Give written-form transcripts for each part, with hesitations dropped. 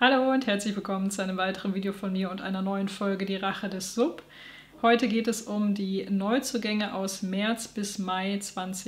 Hallo und herzlich willkommen zu einem weiteren Video von mir und einer neuen Folge Die Rache des Sub. Heute geht es um die Neuzugänge aus März bis Mai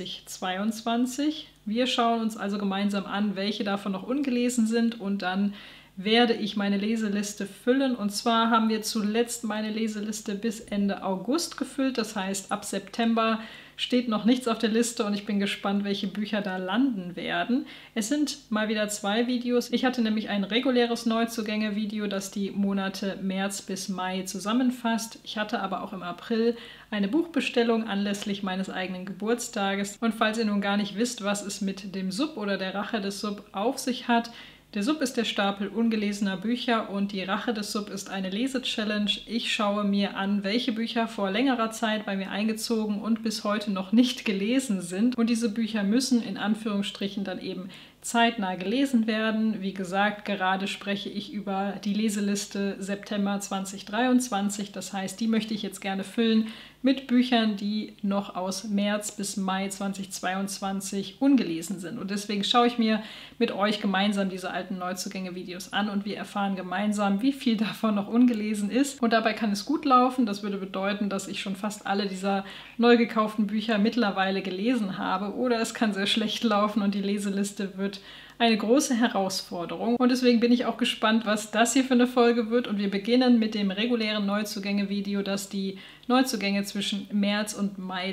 2022. Wir schauen uns also gemeinsam an, welche davon noch ungelesen sind, und dann werde ich meine Leseliste füllen. Und zwar haben wir zuletzt meine Leseliste bis Ende August gefüllt. Das heißt, ab September steht noch nichts auf der Liste und ich bin gespannt, welche Bücher da landen werden. Es sind mal wieder 2 Videos. Ich hatte nämlich ein reguläres Neuzugänge-Video, das die Monate März bis Mai zusammenfasst. Ich hatte aber auch im April eine Buchbestellung anlässlich meines eigenen Geburtstages. Und falls ihr nun gar nicht wisst, was es mit dem Sub oder der Rache des Sub auf sich hat: Der Sub ist der Stapel ungelesener Bücher und die Rache des Sub ist eine Lese-Challenge. Ich schaue mir an, welche Bücher vor längerer Zeit bei mir eingezogen und bis heute noch nicht gelesen sind. Und diese Bücher müssen in Anführungsstrichen dann eben zeitnah gelesen werden. Wie gesagt, gerade spreche ich über die Leseliste September 2023. Das heißt, die möchte ich jetzt gerne füllen mit Büchern, die noch aus März bis Mai 2022 ungelesen sind. Und deswegen schaue ich mir mit euch gemeinsam diese alten Neuzugänge-Videos an und wir erfahren gemeinsam, wie viel davon noch ungelesen ist. Und dabei kann es gut laufen. Das würde bedeuten, dass ich schon fast alle dieser neu gekauften Bücher mittlerweile gelesen habe. Oder es kann sehr schlecht laufen und die Leseliste wird eine große Herausforderung. Und deswegen bin ich auch gespannt, was das hier für eine Folge wird. Und wir beginnen mit dem regulären Neuzugänge-Video, das die Neuzugänge zwischen März und Mai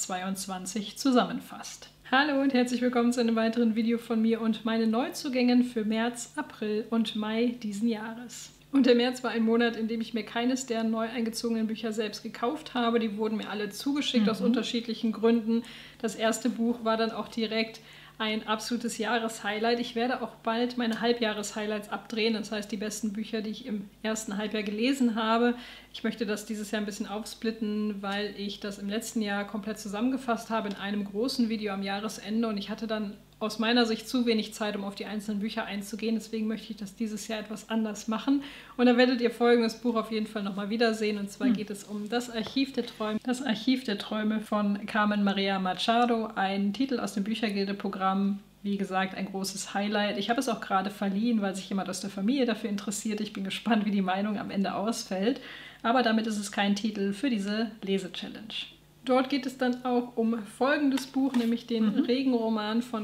2022 zusammenfasst. Hallo und herzlich willkommen zu einem weiteren Video von mir und meinen Neuzugängen für März, April und Mai diesen Jahres. Und der März war ein Monat, in dem ich mir keines der neu eingezogenen Bücher selbst gekauft habe. Die wurden mir alle zugeschickt aus unterschiedlichen Gründen. Das erste Buch war dann auch direkt ein absolutes Jahreshighlight. Ich werde auch bald meine Halbjahres-Highlights abdrehen. Das heißt, die besten Bücher, die ich im ersten Halbjahr gelesen habe. Ich möchte das dieses Jahr ein bisschen aufsplitten, weil ich das im letzten Jahr komplett zusammengefasst habe in einem großen Video am Jahresende. Und ich hatte dann aus meiner Sicht zu wenig Zeit, um auf die einzelnen Bücher einzugehen. Deswegen möchte ich das dieses Jahr etwas anders machen. Und da werdet ihr folgendes Buch auf jeden Fall nochmal wiedersehen. Und zwar geht es um Das Archiv der Träume. Das Archiv der Träume von Carmen Maria Machado. Ein Titel aus dem Büchergilde-Programm. Wie gesagt, ein großes Highlight. Ich habe es auch gerade verliehen, weil sich jemand aus der Familie dafür interessiert. Ich bin gespannt, wie die Meinung am Ende ausfällt. Aber damit ist es kein Titel für diese Lese-Challenge. Dort geht es dann auch um folgendes Buch, nämlich den Regenroman von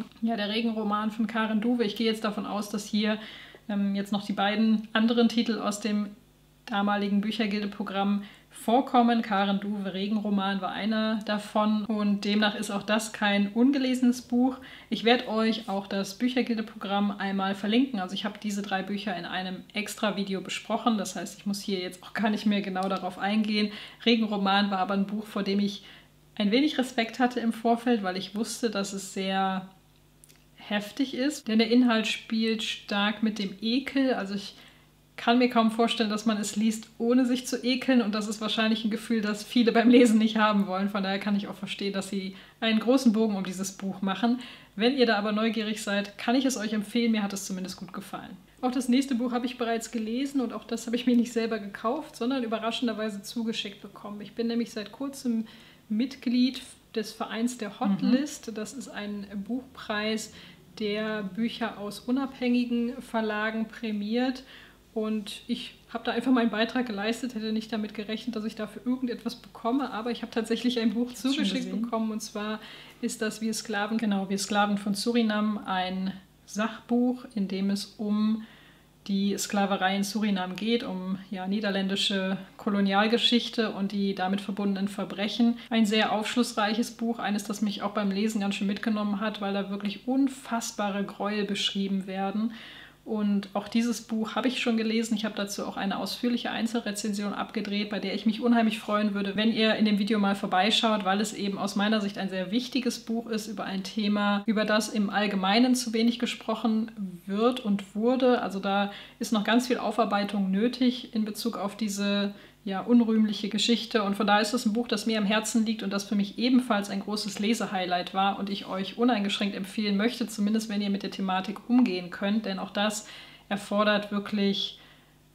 Karen Duwe. Ich gehe jetzt davon aus, dass hier jetzt noch die beiden anderen Titel aus dem damaligen Büchergilde-Programm vorkommen. Karen Duwe Regenroman war einer davon und demnach ist auch das kein ungelesenes Buch. Ich werde euch auch das Büchergilde-Programm einmal verlinken. Also ich habe diese 3 Bücher in einem extra Video besprochen. Das heißt, ich muss hier jetzt auch gar nicht mehr genau darauf eingehen. Regenroman war aber ein Buch, vor dem ich ein wenig Respekt hatte im Vorfeld, weil ich wusste, dass es sehr heftig ist. Denn der Inhalt spielt stark mit dem Ekel. Also ich kann mir kaum vorstellen, dass man es liest, ohne sich zu ekeln. Und das ist wahrscheinlich ein Gefühl, das viele beim Lesen nicht haben wollen. Von daher kann ich auch verstehen, dass sie einen großen Bogen um dieses Buch machen. Wenn ihr da aber neugierig seid, kann ich es euch empfehlen. Mir hat es zumindest gut gefallen. Auch das nächste Buch habe ich bereits gelesen und auch das habe ich mir nicht selber gekauft, sondern überraschenderweise zugeschickt bekommen. Ich bin nämlich seit kurzem Mitglied des Vereins der Hotlist. Das ist ein Buchpreis, der Bücher aus unabhängigen Verlagen prämiert. Und ich habe da einfach meinen Beitrag geleistet, hätte nicht damit gerechnet, dass ich dafür irgendetwas bekomme. Aber ich habe tatsächlich ein Buch zugeschickt bekommen. Und zwar ist das Wir Sklaven von Surinam, ein Sachbuch, in dem es um die Sklaverei in Surinam geht, um niederländische Kolonialgeschichte und die damit verbundenen Verbrechen. Ein sehr aufschlussreiches Buch, eines, das mich auch beim Lesen ganz schön mitgenommen hat, weil da wirklich unfassbare Gräuel beschrieben werden. Und auch dieses Buch habe ich schon gelesen. Ich habe dazu auch eine ausführliche Einzelrezension abgedreht, bei der ich mich unheimlich freuen würde, wenn ihr in dem Video mal vorbeischaut, weil es eben aus meiner Sicht ein sehr wichtiges Buch ist über ein Thema, über das im Allgemeinen zu wenig gesprochen wird und wurde. Also da ist noch ganz viel Aufarbeitung nötig in Bezug auf diese unrühmliche Geschichte. Und von daher ist es ein Buch, das mir am Herzen liegt und das für mich ebenfalls ein großes Lesehighlight war und ich euch uneingeschränkt empfehlen möchte, zumindest wenn ihr mit der Thematik umgehen könnt, denn auch das erfordert wirklich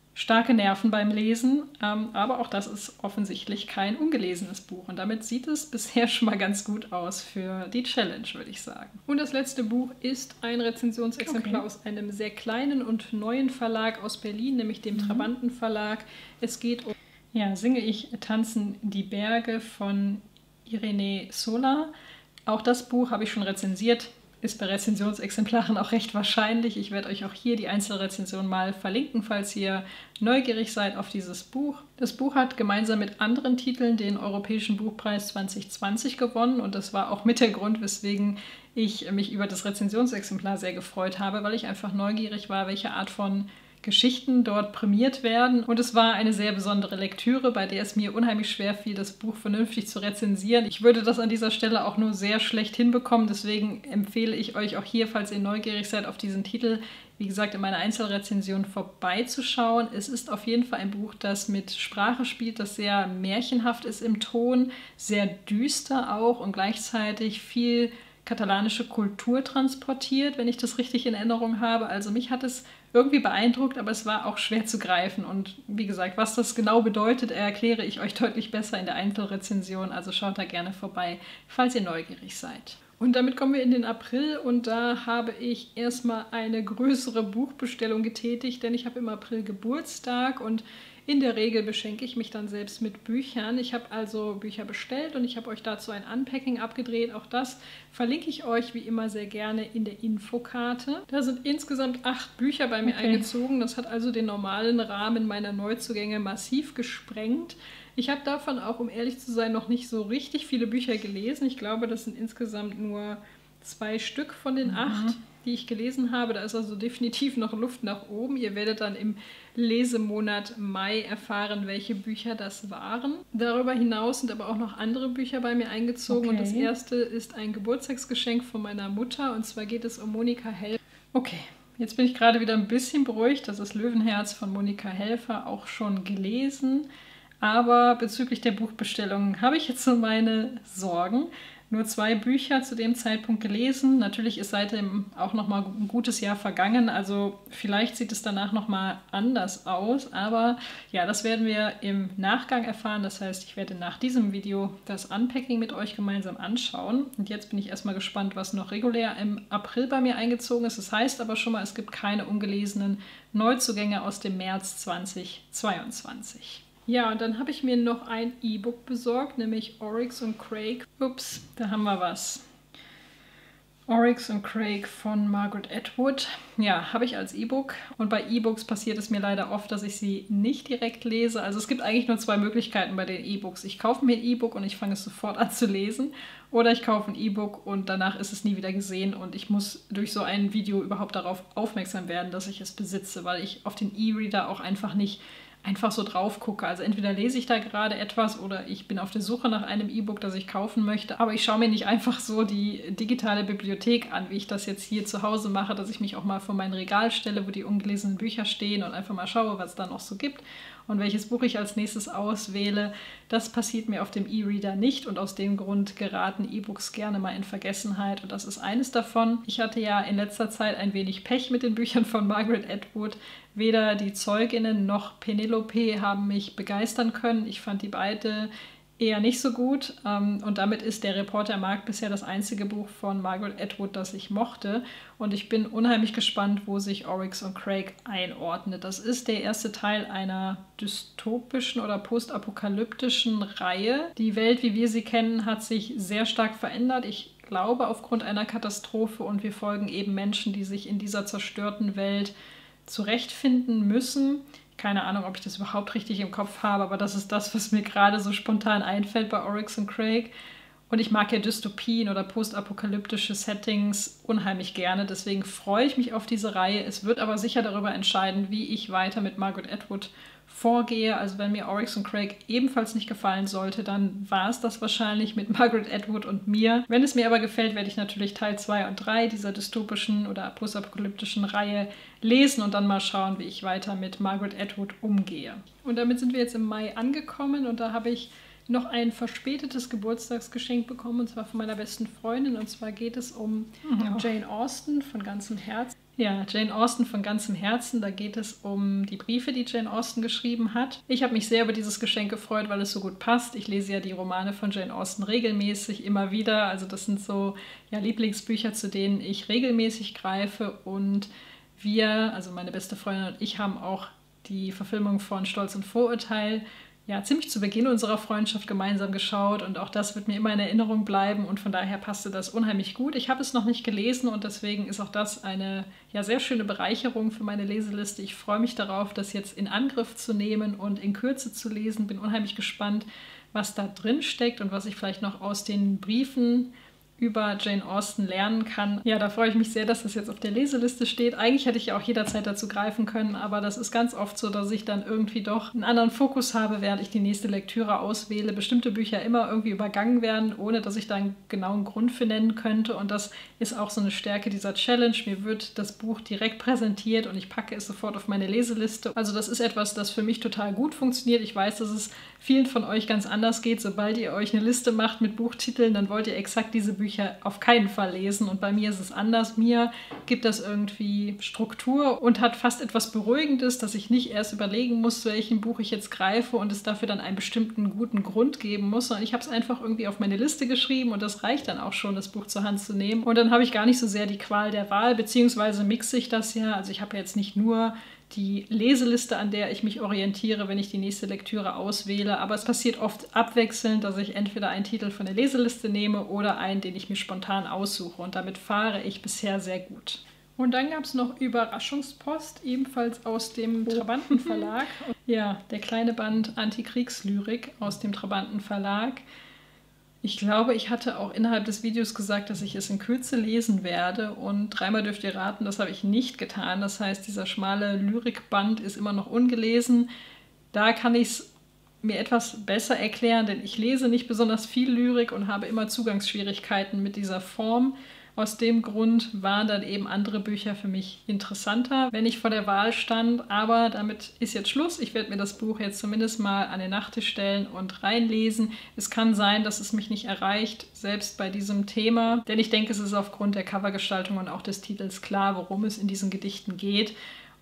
starke Nerven beim Lesen, aber auch das ist offensichtlich kein ungelesenes Buch. Und damit sieht es bisher schon mal ganz gut aus für die Challenge, würde ich sagen. Und das letzte Buch ist ein Rezensionsexemplar aus einem sehr kleinen und neuen Verlag aus Berlin, nämlich dem Trabanten Verlag. Es geht um Singe ich, tanzen die Berge von Irene Sola. Auch das Buch habe ich schon rezensiert. Ist bei Rezensionsexemplaren auch recht wahrscheinlich. Ich werde euch auch hier die Einzelrezension mal verlinken, falls ihr neugierig seid auf dieses Buch. Das Buch hat gemeinsam mit anderen Titeln den Europäischen Buchpreis 2020 gewonnen und das war auch mit der Grund, weswegen ich mich über das Rezensionsexemplar sehr gefreut habe, weil ich einfach neugierig war, welche Art von Geschichten dort prämiert werden. Und es war eine sehr besondere Lektüre, bei der es mir unheimlich schwer fiel, das Buch vernünftig zu rezensieren. Ich würde das an dieser Stelle auch nur sehr schlecht hinbekommen. Deswegen empfehle ich euch auch hier, falls ihr neugierig seid auf diesen Titel, wie gesagt, in meiner Einzelrezension vorbeizuschauen. Es ist auf jeden Fall ein Buch, das mit Sprache spielt, das sehr märchenhaft ist im Ton, sehr düster auch und gleichzeitig viel katalanische Kultur transportiert, wenn ich das richtig in Erinnerung habe. Also mich hat es irgendwie beeindruckt, aber es war auch schwer zu greifen. Und wie gesagt, was das genau bedeutet, erkläre ich euch deutlich besser in der Einzelrezension. Also schaut da gerne vorbei, falls ihr neugierig seid. Und damit kommen wir in den April und da habe ich erstmal eine größere Buchbestellung getätigt, denn ich habe im April Geburtstag und in der Regel beschenke ich mich dann selbst mit Büchern. Ich habe also Bücher bestellt und ich habe euch dazu ein Unpacking abgedreht. Auch das verlinke ich euch wie immer sehr gerne in der Infokarte. Da sind insgesamt 8 Bücher bei mir eingezogen. Das hat also den normalen Rahmen meiner Neuzugänge massiv gesprengt. Ich habe davon auch, um ehrlich zu sein, noch nicht so richtig viele Bücher gelesen. Ich glaube, das sind insgesamt nur 2 Stück von den 8, die ich gelesen habe. Da ist also definitiv noch Luft nach oben. Ihr werdet dann im Lesemonat Mai erfahren, welche Bücher das waren. Darüber hinaus sind aber auch noch andere Bücher bei mir eingezogen. Und das erste ist ein Geburtstagsgeschenk von meiner Mutter. Und zwar geht es um Monika Helfer. Okay, jetzt bin ich gerade wieder ein bisschen beruhigt. Das ist Löwenherz von Monika Helfer, auch schon gelesen. Aber bezüglich der Buchbestellungen habe ich jetzt so meine Sorgen. Nur 2 Bücher zu dem Zeitpunkt gelesen. Natürlich ist seitdem auch noch mal ein gutes Jahr vergangen. Also vielleicht sieht es danach noch mal anders aus. Aber ja, das werden wir im Nachgang erfahren. Das heißt, ich werde nach diesem Video das Unpacking mit euch gemeinsam anschauen. Und jetzt bin ich erstmal gespannt, was noch regulär im April bei mir eingezogen ist. Das heißt aber schon mal, es gibt keine ungelesenen Neuzugänge aus dem März 2022. Ja, und dann habe ich mir noch ein E-Book besorgt, nämlich Oryx und Crake. Ups, da haben wir was. Oryx und Crake von Margaret Atwood. Ja, habe ich als E-Book. Und bei E-Books passiert es mir leider oft, dass ich sie nicht direkt lese. Also es gibt eigentlich nur 2 Möglichkeiten bei den E-Books. Ich kaufe mir ein E-Book und ich fange es sofort an zu lesen. Oder ich kaufe ein E-Book und danach ist es nie wieder gesehen. Und ich muss durch so ein Video überhaupt darauf aufmerksam werden, dass ich es besitze, weil ich auf den E-Reader auch einfach nicht so drauf gucke. Also entweder lese ich da gerade etwas oder ich bin auf der Suche nach einem E-Book, das ich kaufen möchte. Aber ich schaue mir nicht einfach so die digitale Bibliothek an, wie ich das jetzt hier zu Hause mache, dass ich mich auch mal vor mein Regal stelle, wo die ungelesenen Bücher stehen und einfach mal schaue, was es da noch so gibt und welches Buch ich als nächstes auswähle. Das passiert mir auf dem E-Reader nicht und aus dem Grund geraten E-Books gerne mal in Vergessenheit und das ist eines davon. Ich hatte ja in letzter Zeit ein wenig Pech mit den Büchern von Margaret Atwood. Weder die Zeuginnen noch Penelope haben mich begeistern können. Ich fand die beide eher nicht so gut. Und damit ist der Reporter Markt bisher das einzige Buch von Margaret Atwood, das ich mochte. Und ich bin unheimlich gespannt, wo sich Oryx und Crake einordnet. Das ist der erste Teil einer dystopischen oder postapokalyptischen Reihe. Die Welt, wie wir sie kennen, hat sich sehr stark verändert. Ich glaube, aufgrund einer Katastrophe. Und wir folgen eben Menschen, die sich in dieser zerstörten Welt zurechtfinden müssen. Keine Ahnung, ob ich das überhaupt richtig im Kopf habe, aber das ist das, was mir gerade so spontan einfällt bei Oryx und Crake. Und ich mag ja Dystopien oder postapokalyptische Settings unheimlich gerne. Deswegen freue ich mich auf diese Reihe. Es wird aber sicher darüber entscheiden, wie ich weiter mit Margaret Atwood vorgehe. Also wenn mir Oryx und Crake ebenfalls nicht gefallen sollte, dann war es das wahrscheinlich mit Margaret Atwood und mir. Wenn es mir aber gefällt, werde ich natürlich Teil 2 und 3 dieser dystopischen oder postapokalyptischen Reihe lesen und dann mal schauen, wie ich weiter mit Margaret Atwood umgehe. Und damit sind wir jetzt im Mai angekommen und da habe ich noch ein verspätetes Geburtstagsgeschenk bekommen, und zwar von meiner besten Freundin. Und zwar geht es um Jane Austen von ganzem Herzen. Ja, Jane Austen von ganzem Herzen. Da geht es um die Briefe, die Jane Austen geschrieben hat. Ich habe mich sehr über dieses Geschenk gefreut, weil es so gut passt. Ich lese ja die Romane von Jane Austen regelmäßig, immer wieder. Also das sind so Lieblingsbücher, zu denen ich regelmäßig greife. Und wir, also meine beste Freundin und ich, haben auch die Verfilmung von Stolz und Vorurteil ziemlich zu Beginn unserer Freundschaft gemeinsam geschaut, und auch das wird mir immer in Erinnerung bleiben, und von daher passte das unheimlich gut. Ich habe es noch nicht gelesen und deswegen ist auch das eine sehr schöne Bereicherung für meine Leseliste. Ich freue mich darauf, das jetzt in Angriff zu nehmen und in Kürze zu lesen. Bin unheimlich gespannt, was da drin steckt und was ich vielleicht noch aus den Briefen über Jane Austen lernen kann. Ja, da freue ich mich sehr, dass das jetzt auf der Leseliste steht. Eigentlich hätte ich ja auch jederzeit dazu greifen können, aber das ist ganz oft so, dass ich dann irgendwie doch einen anderen Fokus habe, während ich die nächste Lektüre auswähle. Bestimmte Bücher immer irgendwie übergangen werden, ohne dass ich da einen genauen Grund für nennen könnte, und das ist auch so eine Stärke dieser Challenge. Mir wird das Buch direkt präsentiert und ich packe es sofort auf meine Leseliste. Also das ist etwas, das für mich total gut funktioniert. Ich weiß, dass es vielen von euch ganz anders geht. Sobald ihr euch eine Liste macht mit Buchtiteln, dann wollt ihr exakt diese Bücher auf keinen Fall lesen, und bei mir ist es anders. Mir gibt das irgendwie Struktur und hat fast etwas Beruhigendes, dass ich nicht erst überlegen muss, zu welchem Buch ich jetzt greife und es dafür dann einen bestimmten guten Grund geben muss, sondern ich habe es einfach irgendwie auf meine Liste geschrieben und das reicht dann auch schon, das Buch zur Hand zu nehmen, und dann habe ich gar nicht so sehr die Qual der Wahl, beziehungsweise mixe ich das ja. Also ich habe jetzt nicht nur die Leseliste, an der ich mich orientiere, wenn ich die nächste Lektüre auswähle. Aber es passiert oft abwechselnd, dass ich entweder einen Titel von der Leseliste nehme oder einen, den ich mir spontan aussuche. Und damit fahre ich bisher sehr gut. Und dann gab es noch Überraschungspost, ebenfalls aus dem Trabanten Verlag. Ja, der kleine Band Antikriegslyrik aus dem Trabanten Verlag. Ich glaube, ich hatte auch innerhalb des Videos gesagt, dass ich es in Kürze lesen werde, und dreimal dürft ihr raten, das habe ich nicht getan. Das heißt, dieser schmale Lyrikband ist immer noch ungelesen. Da kann ich es mir etwas besser erklären, denn ich lese nicht besonders viel Lyrik und habe immer Zugangsschwierigkeiten mit dieser Form. Aus dem Grund waren dann eben andere Bücher für mich interessanter, wenn ich vor der Wahl stand. Aber damit ist jetzt Schluss. Ich werde mir das Buch jetzt zumindest mal an den Nachttisch stellen und reinlesen. Es kann sein, dass es mich nicht erreicht, selbst bei diesem Thema. Denn ich denke, es ist aufgrund der Covergestaltung und auch des Titels klar, worum es in diesen Gedichten geht.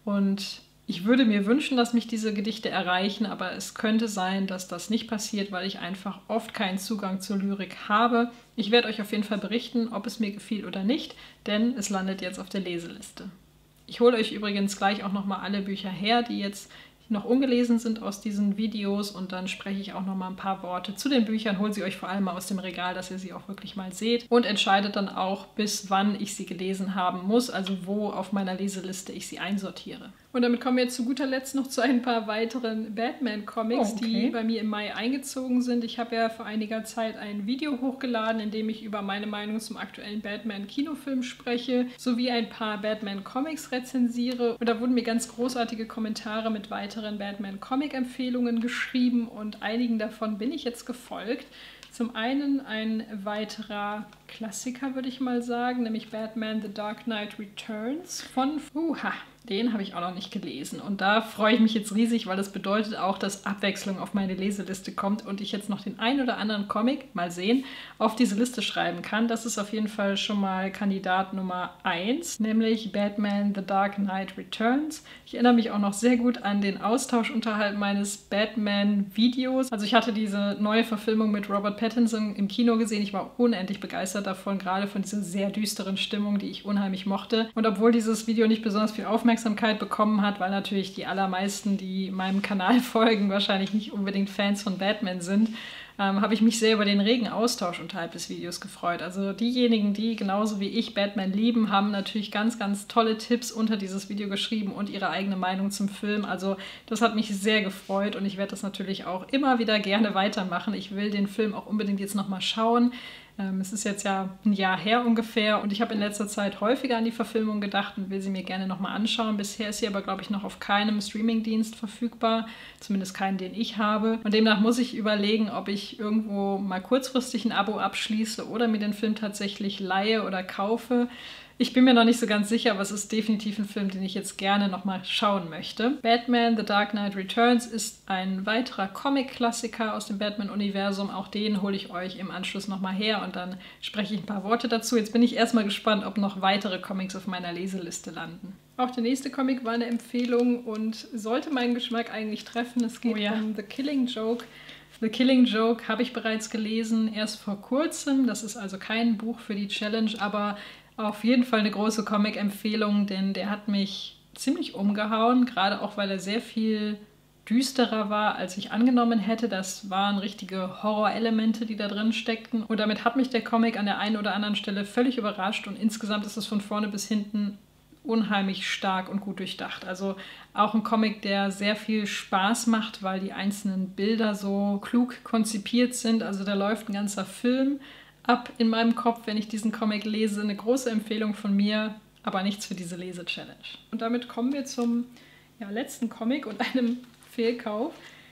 Und ich würde mir wünschen, dass mich diese Gedichte erreichen, aber es könnte sein, dass das nicht passiert, weil ich einfach oft keinen Zugang zur Lyrik habe. Ich werde euch auf jeden Fall berichten, ob es mir gefiel oder nicht, denn es landet jetzt auf der Leseliste. Ich hole euch übrigens gleich auch nochmal alle Bücher her, die jetzt noch ungelesen sind aus diesen Videos, und dann spreche ich auch noch mal ein paar Worte zu den Büchern, hole sie euch vor allem mal aus dem Regal, dass ihr sie auch wirklich mal seht, und entscheidet dann auch, bis wann ich sie gelesen haben muss, also wo auf meiner Leseliste ich sie einsortiere. Und damit kommen wir jetzt zu guter Letzt noch zu ein paar weiteren Batman-Comics, die bei mir im Mai eingezogen sind. Ich habe ja vor einiger Zeit ein Video hochgeladen, in dem ich über meine Meinung zum aktuellen Batman-Kinofilm spreche, sowie ein paar Batman-Comics rezensiere. Und da wurden mir ganz großartige Kommentare mit weiteren Batman-Comic-Empfehlungen geschrieben, und einigen davon bin ich jetzt gefolgt. Zum einen ein weiterer Klassiker, würde ich mal sagen, nämlich Batman The Dark Knight Returns von den habe ich auch noch nicht gelesen. Und da freue ich mich jetzt riesig, weil das bedeutet auch, dass Abwechslung auf meine Leseliste kommt und ich jetzt noch den ein oder anderen Comic, mal sehen, auf diese Liste schreiben kann. Das ist auf jeden Fall schon mal Kandidat Nummer 1, nämlich Batman The Dark Knight Returns. Ich erinnere mich auch noch sehr gut an den Austausch unterhalb meines Batman-Videos. Also ich hatte diese neue Verfilmung mit Robert Pattinson im Kino gesehen. Ich war unendlich begeistert davon, gerade von dieser sehr düsteren Stimmung, die ich unheimlich mochte. Und obwohl dieses Video nicht besonders viel Aufmerksamkeit bekommen hat, weil natürlich die allermeisten, die meinem Kanal folgen, wahrscheinlich nicht unbedingt Fans von Batman sind, habe ich mich sehr über den regen Austausch unterhalb des Videos gefreut. Also diejenigen, die genauso wie ich Batman lieben, haben natürlich ganz, ganz tolle Tipps unter dieses Video geschrieben und ihre eigene Meinung zum Film. Also das hat mich sehr gefreut und ich werde das natürlich auch immer wieder gerne weitermachen. Ich will den Film auch unbedingt jetzt nochmal schauen. Es ist jetzt ja ein Jahr her ungefähr und ich habe in letzter Zeit häufiger an die Verfilmung gedacht und will sie mir gerne nochmal anschauen. Bisher ist sie aber, glaube ich, noch auf keinem Streamingdienst verfügbar, zumindest keinen, den ich habe. Und demnach muss ich überlegen, ob ich irgendwo mal kurzfristig ein Abo abschließe oder mir den Film tatsächlich leihe oder kaufe. Ich bin mir noch nicht so ganz sicher, aber es ist definitiv ein Film, den ich jetzt gerne nochmal schauen möchte. Batman The Dark Knight Returns ist ein weiterer Comic-Klassiker aus dem Batman-Universum. Auch den hole ich euch im Anschluss nochmal her und dann spreche ich ein paar Worte dazu. Jetzt bin ich erstmal gespannt, ob noch weitere Comics auf meiner Leseliste landen. Auch der nächste Comic war eine Empfehlung und sollte meinen Geschmack eigentlich treffen. Es geht um The Killing Joke. The Killing Joke habe ich bereits gelesen, erst vor kurzem. Das ist also kein Buch für die Challenge, aber auf jeden Fall eine große Comic-Empfehlung, denn der hat mich ziemlich umgehauen, gerade auch, weil er sehr viel düsterer war, als ich angenommen hätte. Das waren richtige Horrorelemente, die da drin steckten. Und damit hat mich der Comic an der einen oder anderen Stelle völlig überrascht und insgesamt ist es von vorne bis hinten unheimlich stark und gut durchdacht. Also auch ein Comic, der sehr viel Spaß macht, weil die einzelnen Bilder so klug konzipiert sind. Also da läuft ein ganzer Film ab in meinem Kopf, wenn ich diesen Comic lese. Eine große Empfehlung von mir, aber nichts für diese Lese-Challenge. Und damit kommen wir zum letzten Comic und einem Fehlkauf.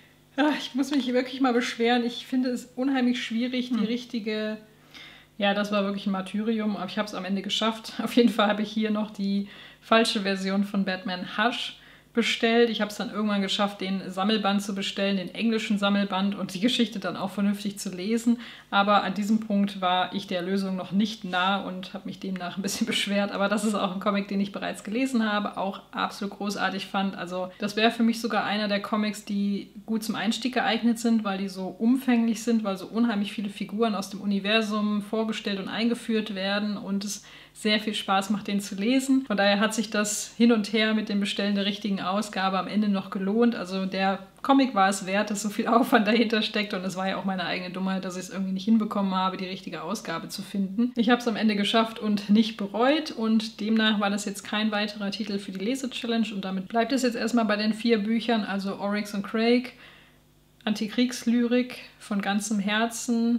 Ich muss mich wirklich mal beschweren. Ich finde es unheimlich schwierig, die richtige... Ja, das war wirklich ein Martyrium, aber ich habe es am Ende geschafft. Auf jeden Fall habe ich hier noch die falsche Version von Batman Hush bestellt. Ich habe es dann irgendwann geschafft, den Sammelband zu bestellen, den englischen Sammelband und die Geschichte dann auch vernünftig zu lesen. Aber an diesem Punkt war ich der Lösung noch nicht nah und habe mich demnach ein bisschen beschwert. Aber das ist auch ein Comic, den ich bereits gelesen habe, auch absolut großartig fand. Also das wäre für mich sogar einer der Comics, die gut zum Einstieg geeignet sind, weil die so umfänglich sind, weil so unheimlich viele Figuren aus dem Universum vorgestellt und eingeführt werden und es sehr viel Spaß macht, den zu lesen. Von daher hat sich das hin und her mit dem Bestellen der richtigen Ausgabe am Ende noch gelohnt. Also der Comic war es wert, dass so viel Aufwand dahinter steckt und es war ja auch meine eigene Dummheit, dass ich es irgendwie nicht hinbekommen habe, die richtige Ausgabe zu finden. Ich habe es am Ende geschafft und nicht bereut und demnach war das jetzt kein weiterer Titel für die Lese-Challenge und damit bleibt es jetzt erstmal bei den 4 Büchern, also Oryx und Craig, Antikriegslyrik von ganzem Herzen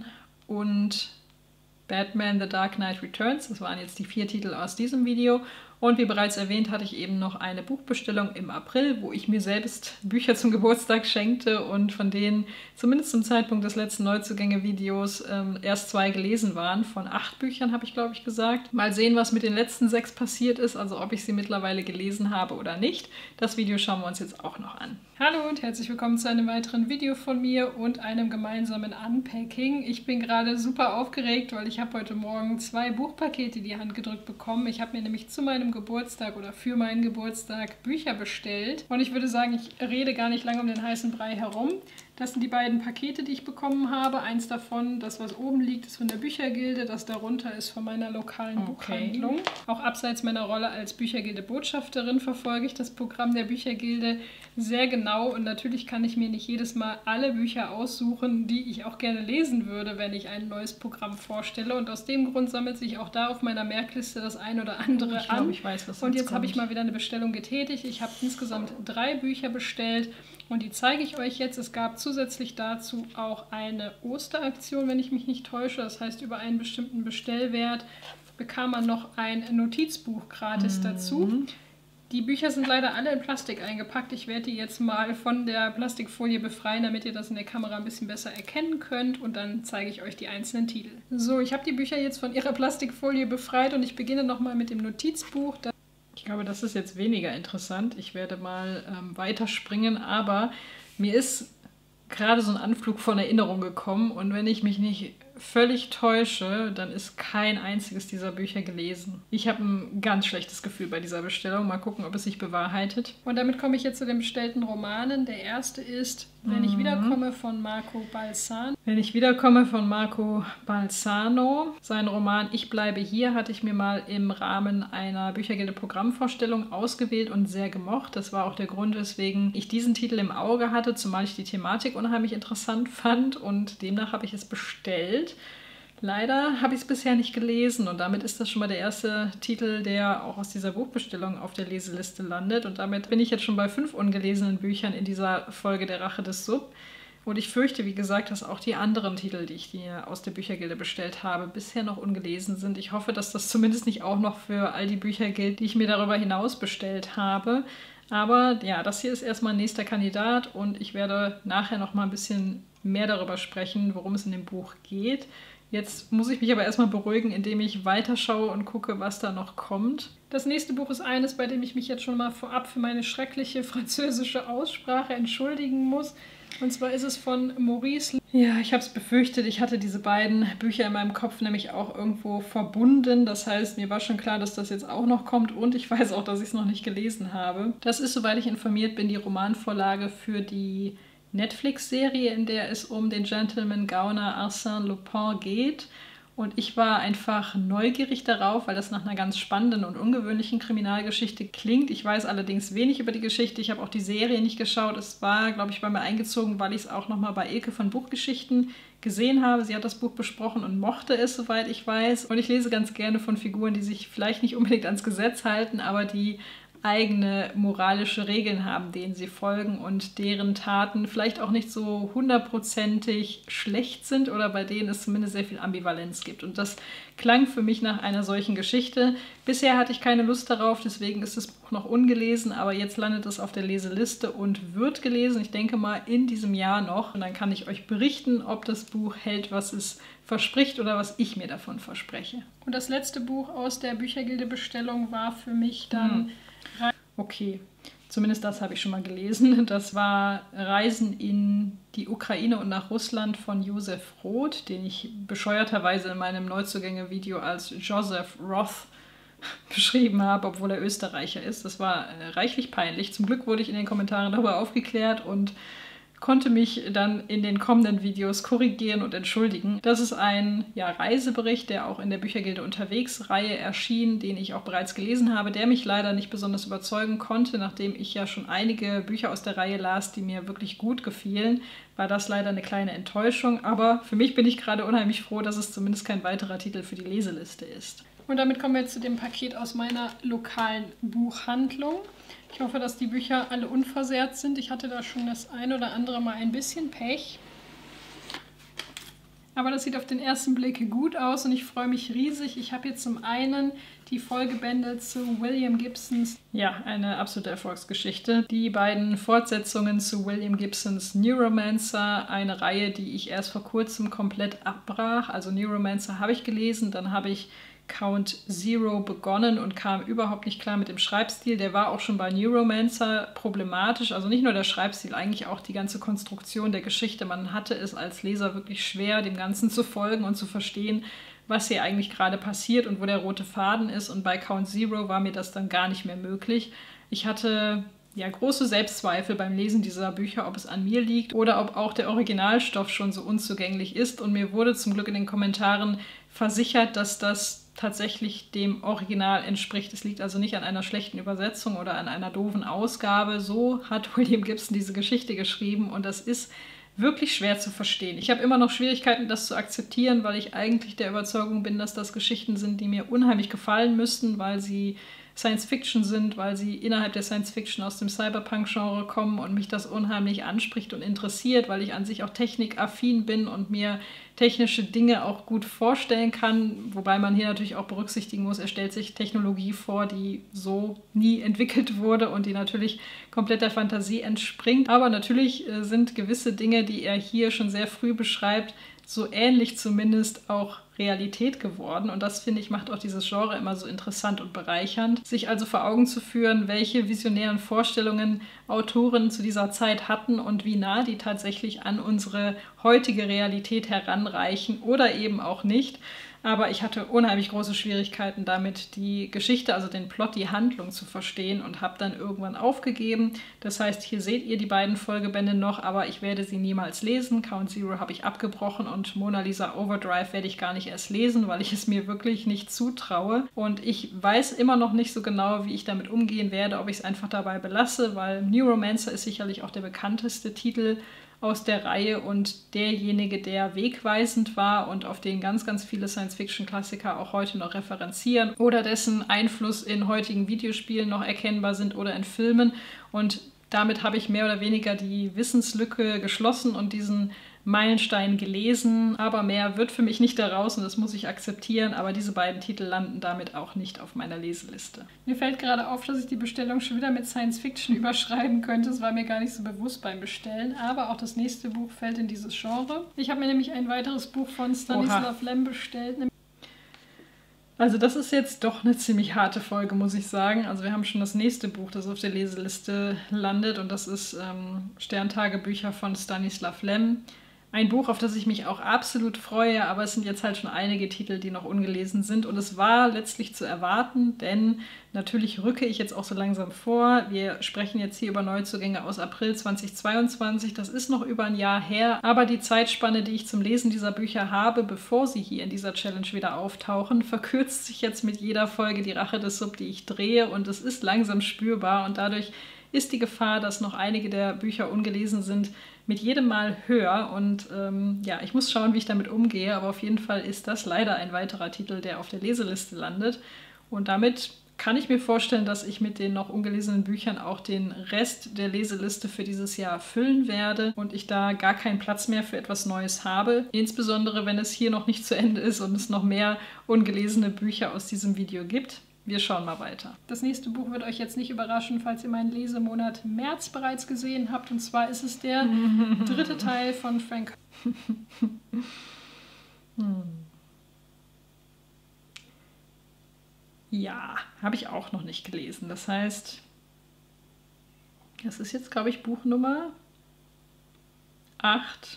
und Batman The Dark Knight Returns. Das waren jetzt die 4 Titel aus diesem Video. Und wie bereits erwähnt, hatte ich eben noch eine Buchbestellung im April, wo ich mir selbst Bücher zum Geburtstag schenkte und von denen zumindest zum Zeitpunkt des letzten Neuzugänge-Videos erst 2 gelesen waren. Von 8 Büchern habe ich, glaube ich, gesagt. Mal sehen, was mit den letzten 6 passiert ist, also ob ich sie mittlerweile gelesen habe oder nicht. Das Video schauen wir uns jetzt auch noch an. Hallo und herzlich willkommen zu einem weiteren Video von mir und einem gemeinsamen Unpacking. Ich bin gerade super aufgeregt, weil ich habe heute Morgen 2 Buchpakete in die Hand gedrückt bekommen. Ich habe mir nämlich zu meinem Geburtstag oder für meinen Geburtstag Bücher bestellt. Und ich würde sagen, ich rede gar nicht lange um den heißen Brei herum. Das sind die beiden Pakete, die ich bekommen habe. Eins davon, das was oben liegt, ist von der Büchergilde. Das darunter ist von meiner lokalen Buchhandlung. Auch abseits meiner Rolle als Büchergilde-Botschafterin verfolge ich das Programm der Büchergilde sehr genau. Und natürlich kann ich mir nicht jedes Mal alle Bücher aussuchen, die ich auch gerne lesen würde, wenn ich ein neues Programm vorstelle. Und aus dem Grund sammelt sich auch da auf meiner Merkliste das ein oder andere Ich glaube, ich weiß, was Und jetzt habe ich mal wieder eine Bestellung getätigt. Ich habe insgesamt 3 Bücher bestellt. Und die zeige ich euch jetzt. Es gab zusätzlich dazu auch eine Osteraktion, wenn ich mich nicht täusche. Das heißt, über einen bestimmten Bestellwert bekam man noch ein Notizbuch gratis dazu. Die Bücher sind leider alle in Plastik eingepackt. Ich werde die jetzt mal von der Plastikfolie befreien, damit ihr das in der Kamera ein bisschen besser erkennen könnt. Und dann zeige ich euch die einzelnen Titel. So, ich habe die Bücher jetzt von ihrer Plastikfolie befreit und ich beginne nochmal mit dem Notizbuch. Ich glaube, das ist jetzt weniger interessant. Ich werde mal weiterspringen, aber mir ist gerade so ein Anflug von Erinnerung gekommen und wenn ich mich nicht völlig täusche, dann ist kein einziges dieser Bücher gelesen. Ich habe ein ganz schlechtes Gefühl bei dieser Bestellung. Mal gucken, ob es sich bewahrheitet. Und damit komme ich jetzt zu den bestellten Romanen. Der erste ist Wenn ich wiederkomme von Marco Balzano. Wenn ich wiederkomme von Marco Balzano. Sein Roman Ich bleibe hier hatte ich mir mal im Rahmen einer Büchergilde-Programmvorstellung ausgewählt und sehr gemocht. Das war auch der Grund, weswegen ich diesen Titel im Auge hatte, zumal ich die Thematik unheimlich interessant fand und demnach habe ich es bestellt. Leider habe ich es bisher nicht gelesen und damit ist das schon mal der erste Titel, der auch aus dieser Buchbestellung auf der Leseliste landet. Und damit bin ich jetzt schon bei 5 ungelesenen Büchern in dieser Folge der Rache des Sub. Und ich fürchte, wie gesagt, dass auch die anderen Titel, die ich hier aus der Büchergilde bestellt habe, bisher noch ungelesen sind. Ich hoffe, dass das zumindest nicht auch noch für all die Bücher gilt, die ich mir darüber hinaus bestellt habe. Aber ja, das hier ist erstmal ein nächster Kandidat und ich werde nachher noch mal ein bisschen mehr darüber sprechen, worum es in dem Buch geht. Jetzt muss ich mich aber erstmal beruhigen, indem ich weiterschaue und gucke, was da noch kommt. Das nächste Buch ist eines, bei dem ich mich jetzt schon mal vorab für meine schreckliche französische Aussprache entschuldigen muss. Und zwar ist es von Maurice. Ja, ich habe es befürchtet. Ich hatte diese beiden Bücher in meinem Kopf nämlich auch irgendwo verbunden. Das heißt, mir war schon klar, dass das jetzt auch noch kommt. Und ich weiß auch, dass ich es noch nicht gelesen habe. Das ist, soweit ich informiert bin, die Romanvorlage für die Netflix-Serie, in der es um den Gentleman-Gauner Arsène Lupin geht. Und ich war einfach neugierig darauf, weil das nach einer ganz spannenden und ungewöhnlichen Kriminalgeschichte klingt. Ich weiß allerdings wenig über die Geschichte. Ich habe auch die Serie nicht geschaut. Es war, glaube ich, bei mir eingezogen, weil ich es auch nochmal bei Ilke von Buchgeschichten gesehen habe. Sie hat das Buch besprochen und mochte es, soweit ich weiß. Und ich lese ganz gerne von Figuren, die sich vielleicht nicht unbedingt ans Gesetz halten, aber die eigene moralische Regeln haben, denen sie folgen und deren Taten vielleicht auch nicht so hundertprozentig schlecht sind oder bei denen es zumindest sehr viel Ambivalenz gibt. Und das klang für mich nach einer solchen Geschichte. Bisher hatte ich keine Lust darauf, deswegen ist das Buch noch ungelesen, aber jetzt landet es auf der Leseliste und wird gelesen. Ich denke mal in diesem Jahr noch. Und dann kann ich euch berichten, ob das Buch hält, was es verspricht oder was ich mir davon verspreche. Und das letzte Buch aus der Büchergilde-Bestellung war für mich dann... Okay, zumindest das habe ich schon mal gelesen. Das war Reisen in die Ukraine und nach Russland von Josef Roth, den ich bescheuerterweise in meinem Neuzugänge-Video als Joseph Roth beschrieben habe, obwohl er Österreicher ist. Das war reichlich peinlich. Zum Glück wurde ich in den Kommentaren darüber aufgeklärt und konnte mich dann in den kommenden Videos korrigieren und entschuldigen. Das ist ein Reisebericht, der auch in der Büchergilde Unterwegs-Reihe erschien, den ich auch bereits gelesen habe, der mich leider nicht besonders überzeugen konnte, nachdem ich ja schon einige Bücher aus der Reihe las, die mir wirklich gut gefielen, war das leider eine kleine Enttäuschung. Aber für mich bin ich gerade unheimlich froh, dass es zumindest kein weiterer Titel für die Leseliste ist. Und damit kommen wir jetzt zu dem Paket aus meiner lokalen Buchhandlung. Ich hoffe, dass die Bücher alle unversehrt sind. Ich hatte da schon das ein oder andere Mal ein bisschen Pech. Aber das sieht auf den ersten Blick gut aus und ich freue mich riesig. Ich habe jetzt zum einen die Folgebände zu William Gibsons, eine absolute Erfolgsgeschichte. Die beiden Fortsetzungen zu William Gibsons Neuromancer, eine Reihe, die ich erst vor kurzem komplett abbrach. Also Neuromancer habe ich gelesen, dann habe ich Count Zero begonnen und kam überhaupt nicht klar mit dem Schreibstil. Der war auch schon bei Neuromancer problematisch. Also nicht nur der Schreibstil, eigentlich auch die ganze Konstruktion der Geschichte. Man hatte es als Leser wirklich schwer, dem Ganzen zu folgen und zu verstehen, was hier eigentlich gerade passiert und wo der rote Faden ist. Und bei Count Zero war mir das dann gar nicht mehr möglich. Ich hatte große Selbstzweifel beim Lesen dieser Bücher, ob es an mir liegt oder ob auch der Originalstoff schon so unzugänglich ist. Und mir wurde zum Glück in den Kommentaren versichert, dass das tatsächlich dem Original entspricht. Es liegt also nicht an einer schlechten Übersetzung oder an einer doofen Ausgabe. So hat William Gibson diese Geschichte geschrieben und das ist wirklich schwer zu verstehen. Ich habe immer noch Schwierigkeiten, das zu akzeptieren, weil ich eigentlich der Überzeugung bin, dass das Geschichten sind, die mir unheimlich gefallen müssten, weil sie Science-Fiction sind, weil sie innerhalb der Science-Fiction aus dem Cyberpunk-Genre kommen und mich das unheimlich anspricht und interessiert, weil ich an sich auch technikaffin bin und mir technische Dinge auch gut vorstellen kann, wobei man hier natürlich auch berücksichtigen muss, er stellt sich Technologie vor, die so nie entwickelt wurde und die natürlich komplett der Fantasie entspringt. Aber natürlich sind gewisse Dinge, die er hier schon sehr früh beschreibt, so ähnlich zumindest auch Realität geworden. Und das, finde ich, macht auch dieses Genre immer so interessant und bereichernd. Sich also vor Augen zu führen, welche visionären Vorstellungen Autoren zu dieser Zeit hatten und wie nah die tatsächlich an unsere heutige Realität heranreichen oder eben auch nicht. Aber ich hatte unheimlich große Schwierigkeiten damit, die Geschichte, also den Plot, die Handlung zu verstehen und habe dann irgendwann aufgegeben. Das heißt, hier seht ihr die beiden Folgebände noch, aber ich werde sie niemals lesen. Count Zero habe ich abgebrochen und Mona Lisa Overdrive werde ich gar nicht erst lesen, weil ich es mir wirklich nicht zutraue. Und ich weiß immer noch nicht so genau, wie ich damit umgehen werde, ob ich es einfach dabei belasse, weil Neuromancer ist sicherlich auch der bekannteste Titel aus der Reihe und derjenige, der wegweisend war und auf den ganz, ganz viele Science-Fiction-Klassiker auch heute noch referenzieren oder dessen Einfluss in heutigen Videospielen noch erkennbar sind oder in Filmen. Und damit habe ich mehr oder weniger die Wissenslücke geschlossen und diesen Meilenstein gelesen, aber mehr wird für mich nicht daraus und das muss ich akzeptieren, aber diese beiden Titel landen damit auch nicht auf meiner Leseliste. Mir fällt gerade auf, dass ich die Bestellung schon wieder mit Science Fiction überschreiben könnte. Das war mir gar nicht so bewusst beim Bestellen, aber auch das nächste Buch fällt in dieses Genre. Ich habe mir nämlich ein weiteres Buch von Stanislav Lem bestellt. Also das ist jetzt doch eine ziemlich harte Folge, muss ich sagen. Also wir haben schon das nächste Buch, das auf der Leseliste landet und das ist Sterntagebücher von Stanislav Lem. Ein Buch, auf das ich mich auch absolut freue, aber es sind jetzt halt schon einige Titel, die noch ungelesen sind. Und es war letztlich zu erwarten, denn natürlich rücke ich jetzt auch so langsam vor. Wir sprechen jetzt hier über Neuzugänge aus April 2022. Das ist noch über ein Jahr her. Aber die Zeitspanne, die ich zum Lesen dieser Bücher habe, bevor sie hier in dieser Challenge wieder auftauchen, verkürzt sich jetzt mit jeder Folge die Rache des Sub, die ich drehe. Und es ist langsam spürbar. Und dadurch ist die Gefahr, dass noch einige der Bücher ungelesen sind, mit jedem Mal höher. Und ja, ich muss schauen, wie ich damit umgehe. Aber auf jeden Fall ist das leider ein weiterer Titel, der auf der Leseliste landet. Und damit kann ich mir vorstellen, dass ich mit den noch ungelesenen Büchern auch den Rest der Leseliste für dieses Jahr füllen werde und ich da gar keinen Platz mehr für etwas Neues habe. Insbesondere, wenn es hier noch nicht zu Ende ist und es noch mehr ungelesene Bücher aus diesem Video gibt. Wir schauen mal weiter. Das nächste Buch wird euch jetzt nicht überraschen, falls ihr meinen Lesemonat März bereits gesehen habt. Und zwar ist es der dritte Teil von Frank. Ja, habe ich auch noch nicht gelesen. Das heißt, das ist jetzt, glaube ich, Buch Nummer 8.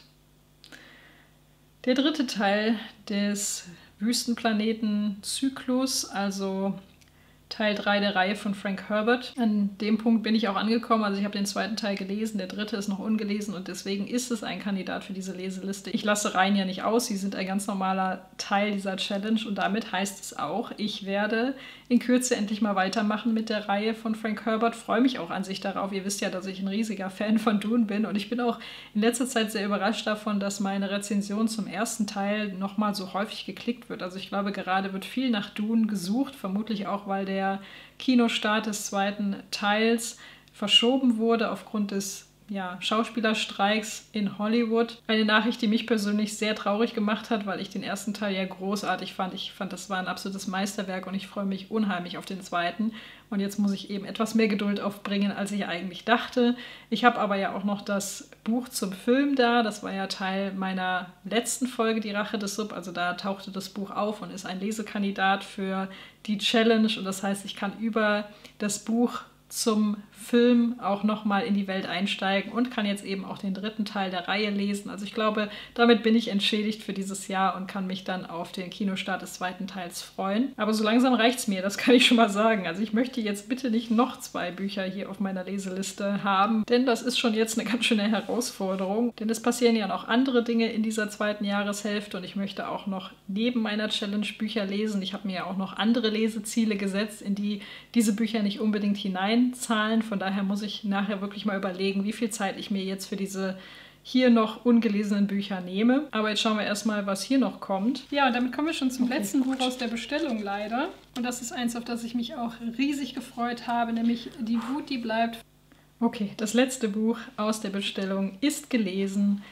Der dritte Teil des Wüstenplaneten-Zyklus, also Teil 3 der Reihe von Frank Herbert. An dem Punkt bin ich auch angekommen. Also ich habe den zweiten Teil gelesen, der dritte ist noch ungelesen und deswegen ist es ein Kandidat für diese Leseliste. Ich lasse Reihen ja nicht aus, sie sind ein ganz normaler Teil dieser Challenge und damit heißt es auch, ich werde in Kürze endlich mal weitermachen mit der Reihe von Frank Herbert. Freue mich auch an sich darauf. Ihr wisst ja, dass ich ein riesiger Fan von Dune bin und ich bin auch in letzter Zeit sehr überrascht davon, dass meine Rezension zum ersten Teil nochmal so häufig geklickt wird. Also ich glaube, gerade wird viel nach Dune gesucht, vermutlich auch, weil der Kinostart des zweiten Teils verschoben wurde aufgrund des Schauspielerstreiks in Hollywood. Eine Nachricht, die mich persönlich sehr traurig gemacht hat, weil ich den ersten Teil ja großartig fand. Ich fand, das war ein absolutes Meisterwerk und ich freue mich unheimlich auf den zweiten. Und jetzt muss ich eben etwas mehr Geduld aufbringen, als ich eigentlich dachte. Ich habe aber ja auch noch das Buch zum Film da. Das war ja Teil meiner letzten Folge, Die Rache des Sub. Also da tauchte das Buch auf und ist ein Lesekandidat für die Challenge. Und das heißt, ich kann über das Buch zum Film auch nochmal in die Welt einsteigen und kann jetzt eben auch den dritten Teil der Reihe lesen. Also ich glaube, damit bin ich entschädigt für dieses Jahr und kann mich dann auf den Kinostart des zweiten Teils freuen. Aber so langsam reicht es mir, das kann ich schon mal sagen. Also ich möchte jetzt bitte nicht noch 2 Bücher hier auf meiner Leseliste haben, denn das ist schon jetzt eine ganz schöne Herausforderung. Denn es passieren ja noch andere Dinge in dieser zweiten Jahreshälfte und ich möchte auch noch neben meiner Challenge Bücher lesen. Ich habe mir ja auch noch andere Leseziele gesetzt, in die diese Bücher nicht unbedingt hineinzahlen. Von daher muss ich nachher wirklich mal überlegen, wie viel Zeit ich mir jetzt für diese hier noch ungelesenen Bücher nehme. Aber jetzt schauen wir erstmal, was hier noch kommt. Ja, und damit kommen wir schon zum letzten Buch aus der Bestellung leider. Und das ist eins, auf das ich mich auch riesig gefreut habe, nämlich Die Wut, die bleibt. Okay, das letzte Buch aus der Bestellung ist gelesen.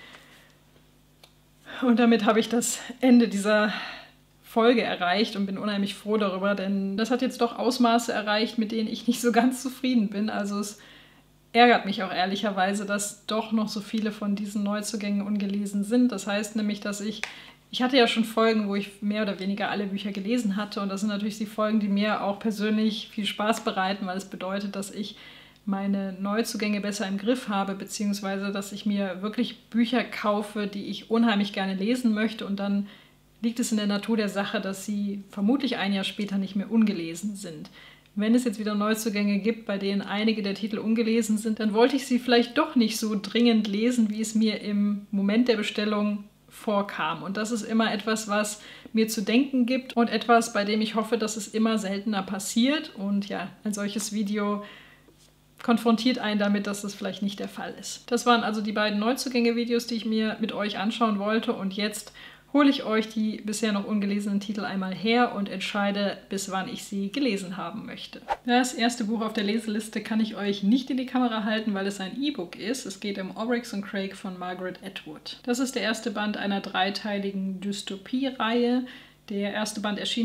Und damit habe ich das Ende dieser Folge erreicht und bin unheimlich froh darüber, denn das hat jetzt doch Ausmaße erreicht, mit denen ich nicht so ganz zufrieden bin. Also es ärgert mich auch ehrlicherweise, dass doch noch so viele von diesen Neuzugängen ungelesen sind. Das heißt nämlich, dass ich hatte ja schon Folgen, wo ich mehr oder weniger alle Bücher gelesen hatte und das sind natürlich die Folgen, die mir auch persönlich viel Spaß bereiten, weil es bedeutet, dass ich meine Neuzugänge besser im Griff habe, beziehungsweise dass ich mir wirklich Bücher kaufe, die ich unheimlich gerne lesen möchte und dann liegt es in der Natur der Sache, dass sie vermutlich ein Jahr später nicht mehr ungelesen sind. Wenn es jetzt wieder Neuzugänge gibt, bei denen einige der Titel ungelesen sind, dann wollte ich sie vielleicht doch nicht so dringend lesen, wie es mir im Moment der Bestellung vorkam. Und das ist immer etwas, was mir zu denken gibt und etwas, bei dem ich hoffe, dass es immer seltener passiert. Und ja, ein solches Video konfrontiert einen damit, dass das vielleicht nicht der Fall ist. Das waren also die beiden Neuzugänge-Videos, die ich mir mit euch anschauen wollte. Und jetzt hole ich euch die bisher noch ungelesenen Titel einmal her und entscheide, bis wann ich sie gelesen haben möchte. Das erste Buch auf der Leseliste kann ich euch nicht in die Kamera halten, weil es ein E-Book ist. Es geht um Oryx und Crake von Margaret Atwood. Das ist der erste Band einer dreiteiligen Dystopie-Reihe. Der erste Band erschien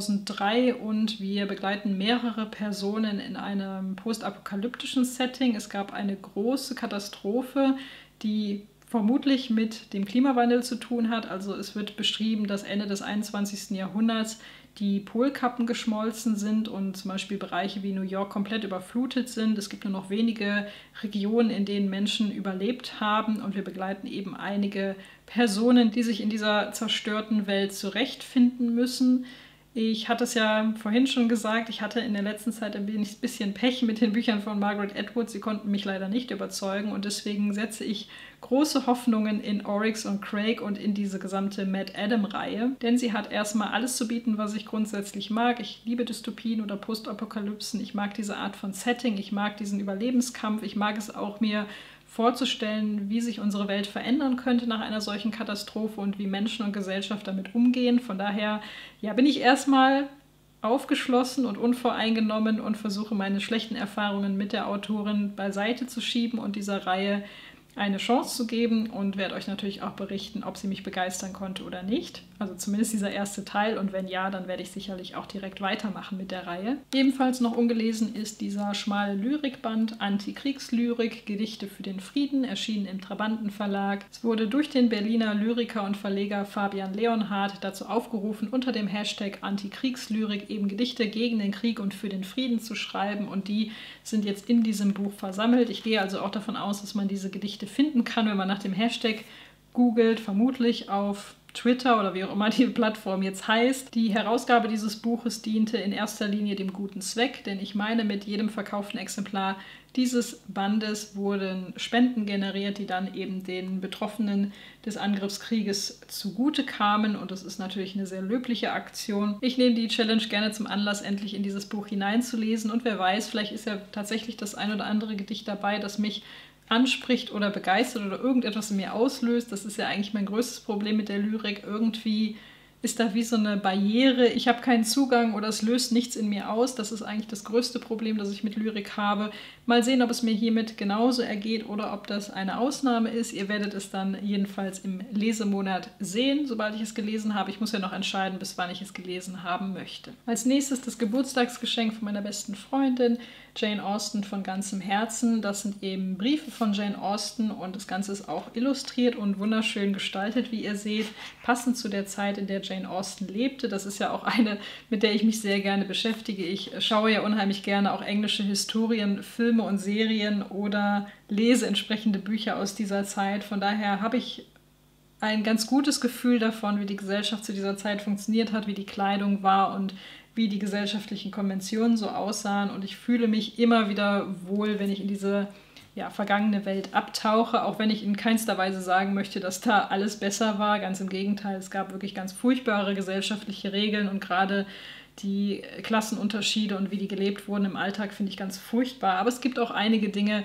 2003 und wir begleiten mehrere Personen in einem postapokalyptischen Setting. Es gab eine große Katastrophe, die vermutlich mit dem Klimawandel zu tun hat. Also es wird beschrieben, dass Ende des 21. Jahrhunderts die Polkappen geschmolzen sind und zum Beispiel Bereiche wie New York komplett überflutet sind. Es gibt nur noch wenige Regionen, in denen Menschen überlebt haben und wir begleiten eben einige Personen, die sich in dieser zerstörten Welt zurechtfinden müssen. Ich hatte es ja vorhin schon gesagt, ich hatte in der letzten Zeit ein bisschen Pech mit den Büchern von Margaret Atwood. Sie konnten mich leider nicht überzeugen und deswegen setze ich große Hoffnungen in Oryx und Crake und in diese gesamte Mad Adam-Reihe. Denn sie hat erstmal alles zu bieten, was ich grundsätzlich mag. Ich liebe Dystopien oder Postapokalypsen. Ich mag diese Art von Setting. Ich mag diesen Überlebenskampf. Ich mag es auch, mir vorzustellen, wie sich unsere Welt verändern könnte nach einer solchen Katastrophe und wie Menschen und Gesellschaft damit umgehen. Von daher bin ich erstmal aufgeschlossen und unvoreingenommen und versuche meine schlechten Erfahrungen mit der Autorin beiseite zu schieben und dieser Reihe eine Chance zu geben und werde euch natürlich auch berichten, ob sie mich begeistern konnte oder nicht. Also zumindest dieser erste Teil und wenn ja, dann werde ich sicherlich auch direkt weitermachen mit der Reihe. Ebenfalls noch ungelesen ist dieser schmale Lyrikband Antikriegslyrik, Gedichte für den Frieden, erschienen im Trabanten Verlag. Es wurde durch den Berliner Lyriker und Verleger Fabian Leonhardt dazu aufgerufen, unter dem Hashtag Antikriegslyrik eben Gedichte gegen den Krieg und für den Frieden zu schreiben und die sind jetzt in diesem Buch versammelt. Ich gehe also auch davon aus, dass man diese Gedichte finden kann, wenn man nach dem Hashtag googelt, vermutlich auf Twitter oder wie auch immer die Plattform jetzt heißt. Die Herausgabe dieses Buches diente in erster Linie dem guten Zweck, denn ich meine, mit jedem verkauften Exemplar dieses Bandes wurden Spenden generiert, die dann eben den Betroffenen des Angriffskrieges zugute kamen und das ist natürlich eine sehr löbliche Aktion. Ich nehme die Challenge gerne zum Anlass, endlich in dieses Buch hineinzulesen und wer weiß, vielleicht ist ja tatsächlich das ein oder andere Gedicht dabei, das mich anspricht oder begeistert oder irgendetwas in mir auslöst. Das ist ja eigentlich mein größtes Problem mit der Lyrik. Irgendwie ist da wie so eine Barriere. Ich habe keinen Zugang oder es löst nichts in mir aus. Das ist eigentlich das größte Problem, das ich mit Lyrik habe. Mal sehen, ob es mir hiermit genauso ergeht oder ob das eine Ausnahme ist. Ihr werdet es dann jedenfalls im Lesemonat sehen, sobald ich es gelesen habe. Ich muss ja noch entscheiden, bis wann ich es gelesen haben möchte. Als nächstes das Geburtstagsgeschenk von meiner besten Freundin, Jane Austen von ganzem Herzen. Das sind eben Briefe von Jane Austen und das Ganze ist auch illustriert und wunderschön gestaltet, wie ihr seht, passend zu der Zeit, in der Jane Austen lebte. Das ist ja auch eine, mit der ich mich sehr gerne beschäftige. Ich schaue ja unheimlich gerne auch englische Historien, Filme und Serien oder lese entsprechende Bücher aus dieser Zeit. Von daher habe ich ein ganz gutes Gefühl davon, wie die Gesellschaft zu dieser Zeit funktioniert hat, wie die Kleidung war und wie die gesellschaftlichen Konventionen so aussahen. Und ich fühle mich immer wieder wohl, wenn ich in diese vergangene Welt abtauche, auch wenn ich in keinster Weise sagen möchte, dass da alles besser war. Ganz im Gegenteil, es gab wirklich ganz furchtbare gesellschaftliche Regeln und gerade die Klassenunterschiede und wie die gelebt wurden im Alltag finde ich ganz furchtbar. Aber es gibt auch einige Dinge,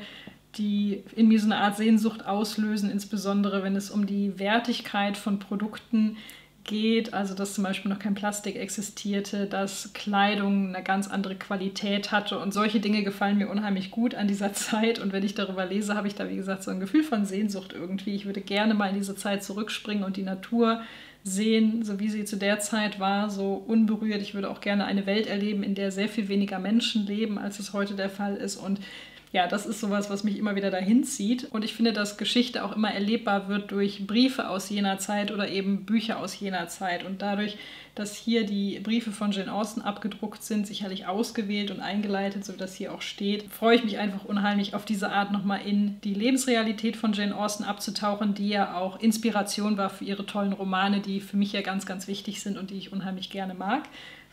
die in mir so eine Art Sehnsucht auslösen, insbesondere wenn es um die Wertigkeit von Produkten geht, also dass zum Beispiel noch kein Plastik existierte, dass Kleidung eine ganz andere Qualität hatte und solche Dinge gefallen mir unheimlich gut an dieser Zeit und wenn ich darüber lese, habe ich da wie gesagt so ein Gefühl von Sehnsucht irgendwie. Ich würde gerne mal in diese Zeit zurückspringen und die Natur sehen, so wie sie zu der Zeit war, so unberührt. Ich würde auch gerne eine Welt erleben, in der sehr viel weniger Menschen leben, als es heute der Fall ist und ja, das ist sowas, was mich immer wieder dahin zieht. Und ich finde, dass Geschichte auch immer erlebbar wird durch Briefe aus jener Zeit oder eben Bücher aus jener Zeit. Und dadurch, dass hier die Briefe von Jane Austen abgedruckt sind, sicherlich ausgewählt und eingeleitet, so wie das hier auch steht, freue ich mich einfach unheimlich auf diese Art nochmal in die Lebensrealität von Jane Austen abzutauchen, die ja auch Inspiration war für ihre tollen Romane, die für mich ja ganz, ganz wichtig sind und die ich unheimlich gerne mag.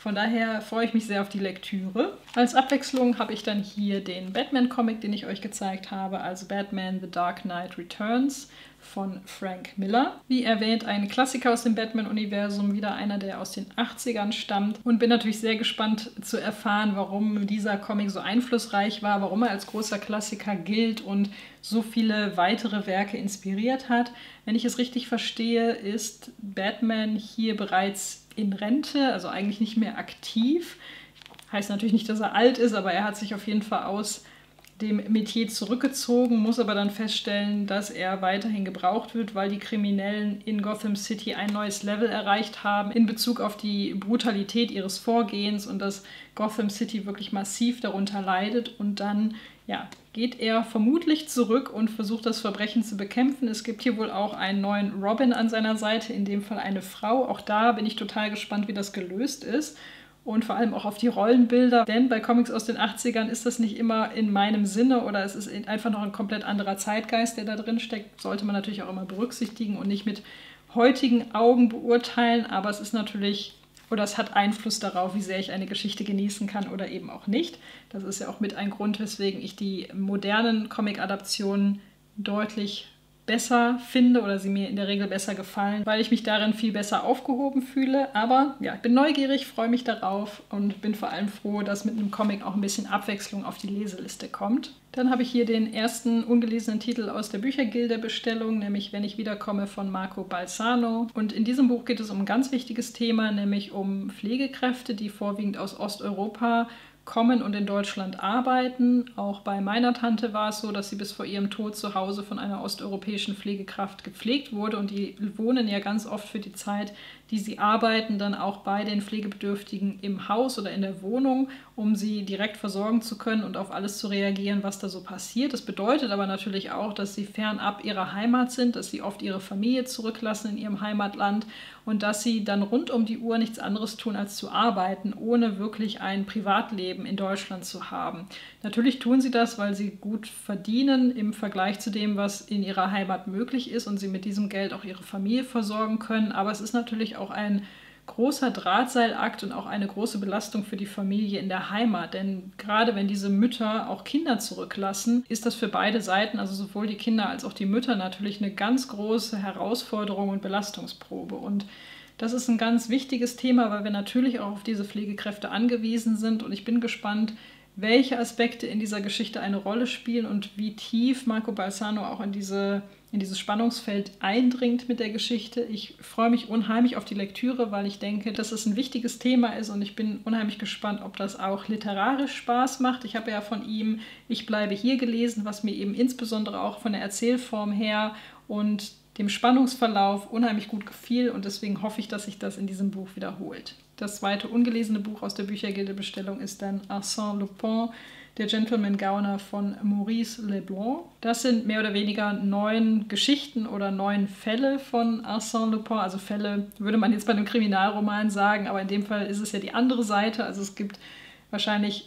Von daher freue ich mich sehr auf die Lektüre. Als Abwechslung habe ich dann hier den Batman-Comic, den ich euch gezeigt habe, also Batman The Dark Knight Returns von Frank Miller. Wie erwähnt, ein Klassiker aus dem Batman-Universum, wieder einer, der aus den 80ern stammt. Und bin natürlich sehr gespannt zu erfahren, warum dieser Comic so einflussreich war, warum er als großer Klassiker gilt und so viele weitere Werke inspiriert hat. Wenn ich es richtig verstehe, ist Batman hier bereits in Rente, also eigentlich nicht mehr aktiv. Heißt natürlich nicht, dass er alt ist, aber er hat sich auf jeden Fall aus dem Metier zurückgezogen, muss aber dann feststellen, dass er weiterhin gebraucht wird, weil die Kriminellen in Gotham City ein neues Level erreicht haben in Bezug auf die Brutalität ihres Vorgehens und dass Gotham City wirklich massiv darunter leidet. Und dann geht er vermutlich zurück und versucht, das Verbrechen zu bekämpfen. Es gibt hier wohl auch einen neuen Robin an seiner Seite, in dem Fall eine Frau. Auch da bin ich total gespannt, wie das gelöst ist. Und vor allem auch auf die Rollenbilder, denn bei Comics aus den 80ern ist das nicht immer in meinem Sinne oder es ist einfach noch ein komplett anderer Zeitgeist, der da drin steckt. Sollte man natürlich auch immer berücksichtigen und nicht mit heutigen Augen beurteilen, aber es ist natürlich, oder es hat Einfluss darauf, wie sehr ich eine Geschichte genießen kann oder eben auch nicht. Das ist ja auch mit ein Grund, weswegen ich die modernen Comic-Adaptionen deutlich besser finde oder sie mir in der Regel besser gefallen, weil ich mich darin viel besser aufgehoben fühle. Aber ja, ich bin neugierig, freue mich darauf und bin vor allem froh, dass mit einem Comic auch ein bisschen Abwechslung auf die Leseliste kommt. Dann habe ich hier den ersten ungelesenen Titel aus der Büchergilde-Bestellung, nämlich Wenn ich wiederkomme von Marco Balsano. Und in diesem Buch geht es um ein ganz wichtiges Thema, nämlich um Pflegekräfte, die vorwiegend aus Osteuropa kommen und in Deutschland arbeiten. Auch bei meiner Tante war es so, dass sie bis vor ihrem Tod zu Hause von einer osteuropäischen Pflegekraft gepflegt wurde und die wohnen ja ganz oft für die Zeit, die sie arbeiten, dann auch bei den Pflegebedürftigen im Haus oder in der Wohnung, um sie direkt versorgen zu können und auf alles zu reagieren, was da so passiert. Das bedeutet aber natürlich auch, dass sie fernab ihrer Heimat sind, dass sie oft ihre Familie zurücklassen in ihrem Heimatland und dass sie dann rund um die Uhr nichts anderes tun, als zu arbeiten, ohne wirklich ein Privatleben in Deutschland zu haben. Natürlich tun sie das, weil sie gut verdienen im Vergleich zu dem, was in ihrer Heimat möglich ist und sie mit diesem Geld auch ihre Familie versorgen können. Aber es ist natürlich auch ein großer Drahtseilakt und auch eine große Belastung für die Familie in der Heimat. Denn gerade wenn diese Mütter auch Kinder zurücklassen, ist das für beide Seiten, also sowohl die Kinder als auch die Mütter, natürlich eine ganz große Herausforderung und Belastungsprobe. Und das ist ein ganz wichtiges Thema, weil wir natürlich auch auf diese Pflegekräfte angewiesen sind. Und ich bin gespannt, welche Aspekte in dieser Geschichte eine Rolle spielen und wie tief Marco Balsano auch in dieses Spannungsfeld eindringt mit der Geschichte. Ich freue mich unheimlich auf die Lektüre, weil ich denke, dass es ein wichtiges Thema ist und ich bin unheimlich gespannt, ob das auch literarisch Spaß macht. Ich habe ja von ihm Ich bleibe hier gelesen, was mir eben insbesondere auch von der Erzählform her und dem Spannungsverlauf unheimlich gut gefiel und deswegen hoffe ich, dass sich das in diesem Buch wiederholt. Das zweite ungelesene Buch aus der Büchergilde-Bestellung ist dann Arsène Lupin, der Gentleman Gauner von Maurice Leblanc. Das sind mehr oder weniger 9 Geschichten oder 9 Fälle von Arsène Lupin. Also Fälle würde man jetzt bei einem Kriminalroman sagen, aber in dem Fall ist es ja die andere Seite. Also es gibt wahrscheinlich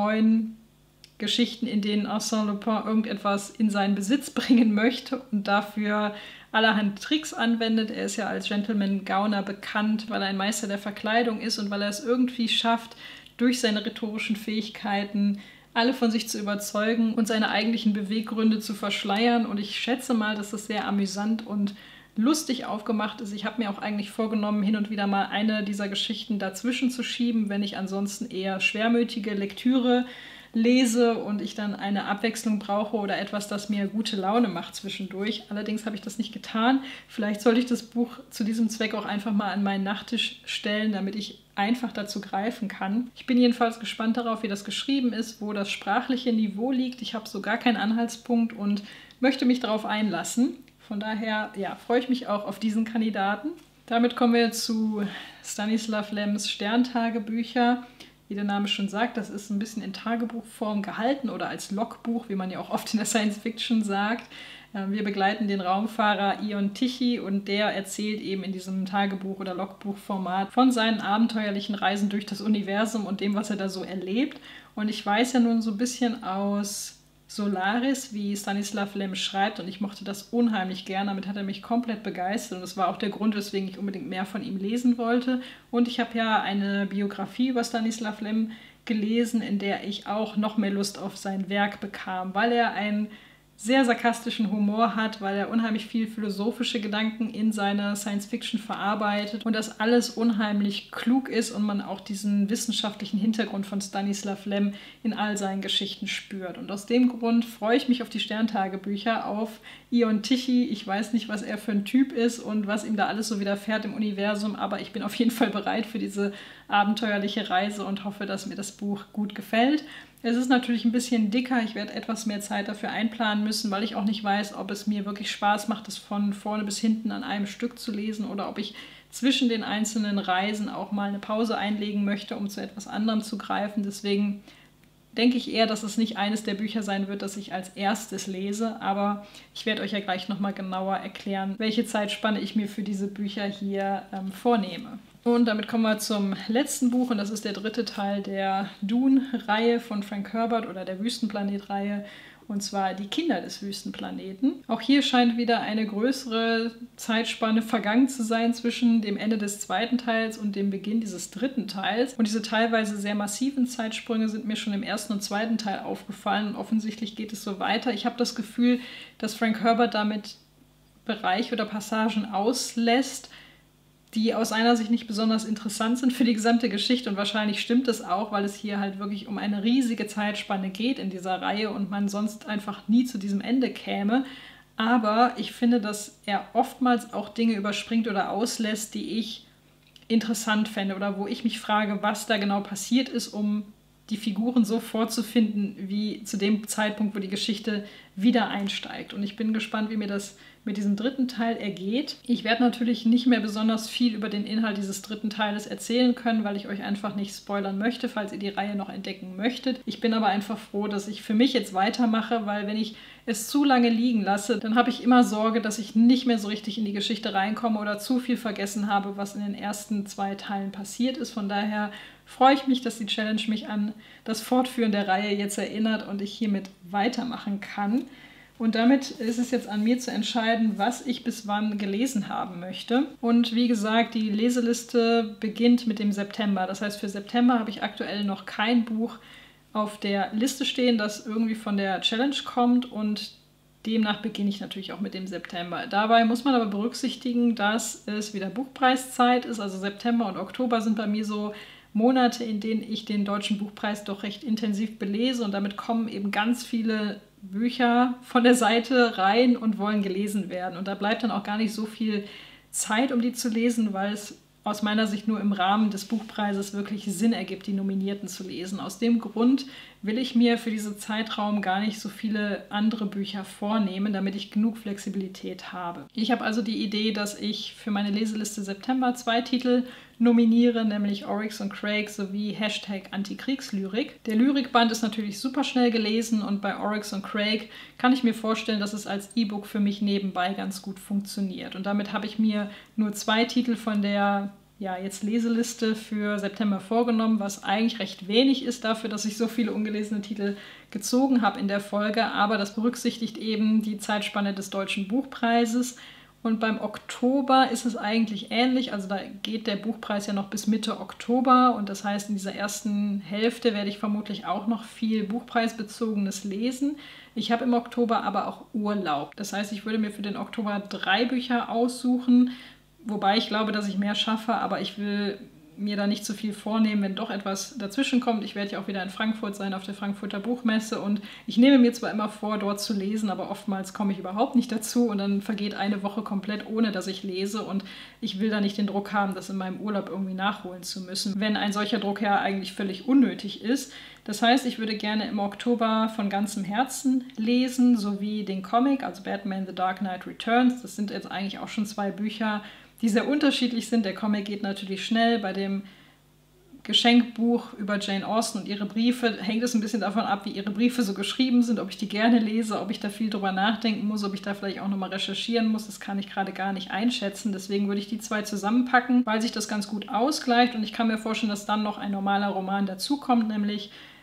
9 Geschichten, in denen Arsène Lupin irgendetwas in seinen Besitz bringen möchte und dafür allerhand Tricks anwendet. Er ist ja als Gentleman Gauner bekannt, weil er ein Meister der Verkleidung ist und weil er es irgendwie schafft, durch seine rhetorischen Fähigkeiten alle von sich zu überzeugen und seine eigentlichen Beweggründe zu verschleiern. Und ich schätze mal, dass das sehr amüsant und lustig aufgemacht ist. Ich habe mir auch eigentlich vorgenommen, hin und wieder mal eine dieser Geschichten dazwischen zu schieben, wenn ich ansonsten eher schwermütige Lektüre lese und ich dann eine Abwechslung brauche oder etwas, das mir gute Laune macht zwischendurch. Allerdings habe ich das nicht getan. Vielleicht sollte ich das Buch zu diesem Zweck auch einfach mal an meinen Nachttisch stellen, damit ich einfach dazu greifen kann. Ich bin jedenfalls gespannt darauf, wie das geschrieben ist, wo das sprachliche Niveau liegt. Ich habe so gar keinen Anhaltspunkt und möchte mich darauf einlassen. Von daher freue ich mich auch auf diesen Kandidaten. Damit kommen wir zu Stanislav Lems Sterntagebücher. Wie der Name schon sagt, das ist ein bisschen in Tagebuchform gehalten oder als Logbuch, wie man ja auch oft in der Science Fiction sagt. Wir begleiten den Raumfahrer Ion Tichy und der erzählt eben in diesem Tagebuch- oder Logbuchformat von seinen abenteuerlichen Reisen durch das Universum und dem, was er da so erlebt. Und ich weiß ja nun so ein bisschen aus Solaris, wie Stanislav Lem schreibt, und ich mochte das unheimlich gern. Damit hat er mich komplett begeistert und das war auch der Grund, weswegen ich unbedingt mehr von ihm lesen wollte. Und ich habe ja eine Biografie über Stanislav Lem gelesen, in der ich auch noch mehr Lust auf sein Werk bekam, weil er einen sehr sarkastischen Humor hat, weil er unheimlich viel philosophische Gedanken in seiner Science-Fiction verarbeitet und das alles unheimlich klug ist und man auch diesen wissenschaftlichen Hintergrund von Stanislav Lem in all seinen Geschichten spürt. Und aus dem Grund freue ich mich auf die Sterntagebücher, auf Ion Tichy. Ich weiß nicht, was er für ein Typ ist und was ihm da alles so widerfährt im Universum, aber ich bin auf jeden Fall bereit für diese abenteuerliche Reise und hoffe, dass mir das Buch gut gefällt. Es ist natürlich ein bisschen dicker, ich werde etwas mehr Zeit dafür einplanen müssen, weil ich auch nicht weiß, ob es mir wirklich Spaß macht, es von vorne bis hinten an einem Stück zu lesen oder ob ich zwischen den einzelnen Reisen auch mal eine Pause einlegen möchte, um zu etwas anderem zu greifen. Deswegen denke ich eher, dass es nicht eines der Bücher sein wird, das ich als erstes lese, aber ich werde euch ja gleich nochmal genauer erklären, welche Zeitspanne ich mir für diese Bücher hier vornehme. Und damit kommen wir zum letzten Buch und das ist der dritte Teil der Dune-Reihe von Frank Herbert oder der Wüstenplanet-Reihe, und zwar Die Kinder des Wüstenplaneten. Auch hier scheint wieder eine größere Zeitspanne vergangen zu sein zwischen dem Ende des zweiten Teils und dem Beginn dieses dritten Teils. Und diese teilweise sehr massiven Zeitsprünge sind mir schon im ersten und zweiten Teil aufgefallen und offensichtlich geht es so weiter. Ich habe das Gefühl, dass Frank Herbert damit Bereiche oder Passagen auslässt, die aus einer Sicht nicht besonders interessant sind für die gesamte Geschichte und wahrscheinlich stimmt es auch, weil es hier halt wirklich um eine riesige Zeitspanne geht in dieser Reihe und man sonst einfach nie zu diesem Ende käme. Aber ich finde, dass er oftmals auch Dinge überspringt oder auslässt, die ich interessant fände oder wo ich mich frage, was da genau passiert ist, um die Figuren so vorzufinden, wie zu dem Zeitpunkt, wo die Geschichte wieder einsteigt. Und ich bin gespannt, wie mir das mit diesem dritten Teil ergeht. Ich werde natürlich nicht mehr besonders viel über den Inhalt dieses dritten Teiles erzählen können, weil ich euch einfach nicht spoilern möchte, falls ihr die Reihe noch entdecken möchtet. Ich bin aber einfach froh, dass ich für mich jetzt weitermache, weil wenn ich es zu lange liegen lasse, dann habe ich immer Sorge, dass ich nicht mehr so richtig in die Geschichte reinkomme oder zu viel vergessen habe, was in den ersten 2 Teilen passiert ist. Von daher freue ich mich, dass die Challenge mich an das Fortführen der Reihe jetzt erinnert und ich hiermit weitermachen kann. Und damit ist es jetzt an mir zu entscheiden, was ich bis wann gelesen haben möchte. Und wie gesagt, die Leseliste beginnt mit dem September. Das heißt, für September habe ich aktuell noch kein Buch auf der Liste stehen, das irgendwie von der Challenge kommt und demnach beginne ich natürlich auch mit dem September. Dabei muss man aber berücksichtigen, dass es wieder Buchpreiszeit ist. Also September und Oktober sind bei mir so Monate, in denen ich den Deutschen Buchpreis doch recht intensiv belese und damit kommen eben ganz viele Bücher von der Seite rein und wollen gelesen werden. Und da bleibt dann auch gar nicht so viel Zeit, um die zu lesen, weil es aus meiner Sicht nur im Rahmen des Buchpreises wirklich Sinn ergibt, die Nominierten zu lesen. Aus dem Grund will ich mir für diesen Zeitraum gar nicht so viele andere Bücher vornehmen, damit ich genug Flexibilität habe. Ich habe also die Idee, dass ich für meine Leseliste September 2 Titel nominiere, nämlich Oryx und Crake sowie #Antikriegslyrik. Der Lyrikband ist natürlich super schnell gelesen und bei Oryx und Crake kann ich mir vorstellen, dass es als E-Book für mich nebenbei ganz gut funktioniert. Und damit habe ich mir nur 2 Titel von der jetzt Leseliste für September vorgenommen, was eigentlich recht wenig ist dafür, dass ich so viele ungelesene Titel gezogen habe in der Folge, aber das berücksichtigt eben die Zeitspanne des Deutschen Buchpreises. Und beim Oktober ist es eigentlich ähnlich, also da geht der Buchpreis ja noch bis Mitte Oktober und das heißt, in dieser ersten Hälfte werde ich vermutlich auch noch viel Buchpreisbezogenes lesen. Ich habe im Oktober aber auch Urlaub. Das heißt, ich würde mir für den Oktober 3 Bücher aussuchen, wobei ich glaube, dass ich mehr schaffe, aber ich will mir da nicht zu viel vornehmen, wenn doch etwas dazwischen kommt. Ich werde ja auch wieder in Frankfurt sein, auf der Frankfurter Buchmesse und ich nehme mir zwar immer vor, dort zu lesen, aber oftmals komme ich überhaupt nicht dazu und dann vergeht eine Woche komplett, ohne dass ich lese und ich will da nicht den Druck haben, das in meinem Urlaub irgendwie nachholen zu müssen, wenn ein solcher Druck ja eigentlich völlig unnötig ist. Das heißt, ich würde gerne im Oktober von ganzem Herzen lesen, sowie den Comic, also Batman The Dark Knight Returns. Das sind jetzt eigentlich auch schon 2 Bücher, die sehr unterschiedlich sind. Der Comic geht natürlich schnell. Bei dem Geschenkbuch über Jane Austen und ihre Briefe hängt es ein bisschen davon ab, wie ihre Briefe so geschrieben sind, ob ich die gerne lese, ob ich da viel drüber nachdenken muss, ob ich da vielleicht auch nochmal recherchieren muss. Das kann ich gerade gar nicht einschätzen. Deswegen würde ich die 2 zusammenpacken, weil sich das ganz gut ausgleicht. Und ich kann mir vorstellen, dass dann noch ein normaler Roman dazukommt, nämlich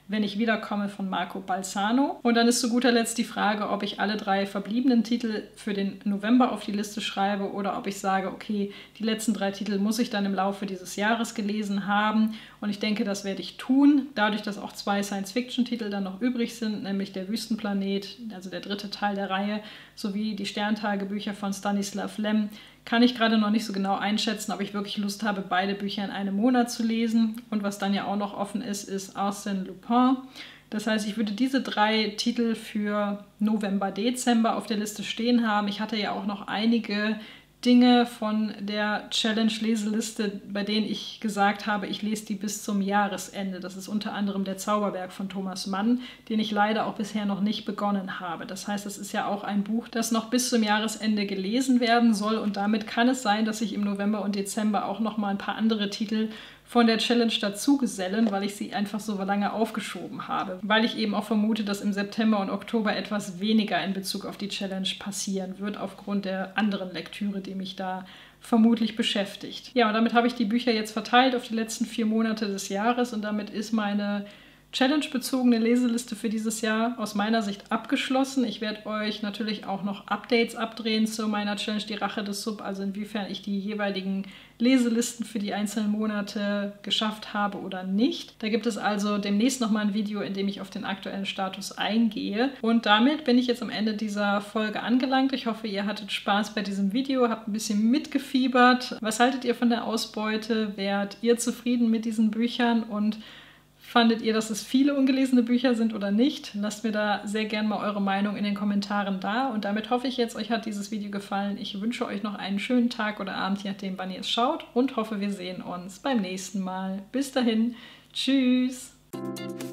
Wenn ich wiederkomme von Marco Balzano. Und dann ist zu guter Letzt die Frage, ob ich alle 3 verbliebenen Titel für den November auf die Liste schreibe oder ob ich sage, okay, die letzten 3 Titel muss ich dann im Laufe dieses Jahres gelesen haben. Und ich denke, das werde ich tun, dadurch, dass auch 2 Science-Fiction-Titel dann noch übrig sind, nämlich der Wüstenplanet, also der 3. Teil der Reihe, sowie die Sterntagebücher von Stanislav Lem, kann ich gerade noch nicht so genau einschätzen, ob ich wirklich Lust habe, beide Bücher in einem Monat zu lesen. Und was dann ja auch noch offen ist, ist Arsène Lupin. Das heißt, ich würde diese 3 Titel für November, Dezember auf der Liste stehen haben. Ich hatte ja auch noch einige Dinge von der Challenge-Leseliste, bei denen ich gesagt habe, ich lese die bis zum Jahresende. Das ist unter anderem der Zauberberg von Thomas Mann, den ich leider auch bisher noch nicht begonnen habe. Das heißt, es ist ja auch ein Buch, das noch bis zum Jahresende gelesen werden soll und damit kann es sein, dass ich im November und Dezember auch noch mal ein paar andere Titel von der Challenge dazu gesellen, weil ich sie einfach so lange aufgeschoben habe. Weil ich eben auch vermute, dass im September und Oktober etwas weniger in Bezug auf die Challenge passieren wird, aufgrund der anderen Lektüre, die mich da vermutlich beschäftigt. Ja, und damit habe ich die Bücher jetzt verteilt auf die letzten 4 Monate des Jahres und damit ist meine Challenge-bezogene Leseliste für dieses Jahr aus meiner Sicht abgeschlossen. Ich werde euch natürlich auch noch Updates abdrehen zu meiner Challenge Die Rache des Sub, also inwiefern ich die jeweiligen Leselisten für die einzelnen Monate geschafft habe oder nicht. Da gibt es also demnächst nochmal ein Video, in dem ich auf den aktuellen Status eingehe. Und damit bin ich jetzt am Ende dieser Folge angelangt. Ich hoffe, ihr hattet Spaß bei diesem Video, habt ein bisschen mitgefiebert. Was haltet ihr von der Ausbeute? Wärt ihr zufrieden mit diesen Büchern und fandet ihr, dass es viele ungelesene Bücher sind oder nicht? Lasst mir da sehr gerne mal eure Meinung in den Kommentaren da. Und damit hoffe ich jetzt, euch hat dieses Video gefallen. Ich wünsche euch noch einen schönen Tag oder Abend, je nachdem, wann ihr es schaut. Und hoffe, wir sehen uns beim nächsten Mal. Bis dahin. Tschüss.